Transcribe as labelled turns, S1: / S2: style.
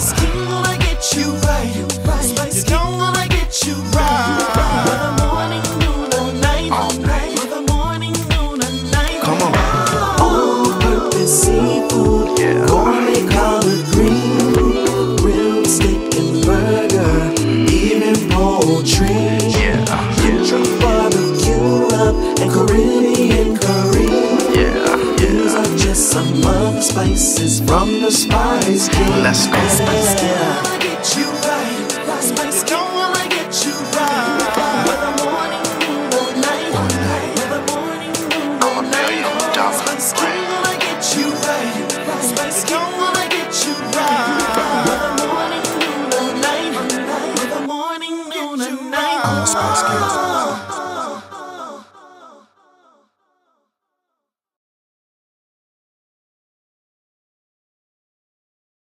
S1: Spice King gonna get you right. Spice King gonna get you right. Whether morning, noon, or night. Whether morning, noon, or night.
S2: Come on.
S1: All-purpose seafood, gourmet collard green, grilled steak and burger, even poultry. Country barbecue rub and Caribbean curry. These are just some of the spices from the Spice King.
S2: Let's go.
S1: Spice King gonna get you right. Spice King gonna get you right. Whether morning, noon, or night. Whether morning, noon, or night. Spice King gonna get you right. Spice King gonna get you right. Whether morning, noon, or night. Whether morning, noon, or night.
S2: I'm a Spice King.